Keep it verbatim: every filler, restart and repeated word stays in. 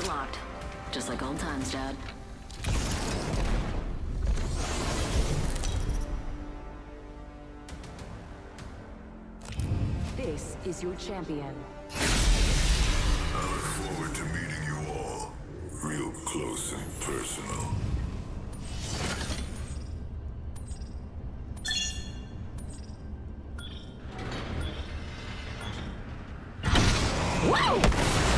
locked. Just like old times, Dad. This is your champion. I look forward to meeting you all. Real close and personal. Whoa!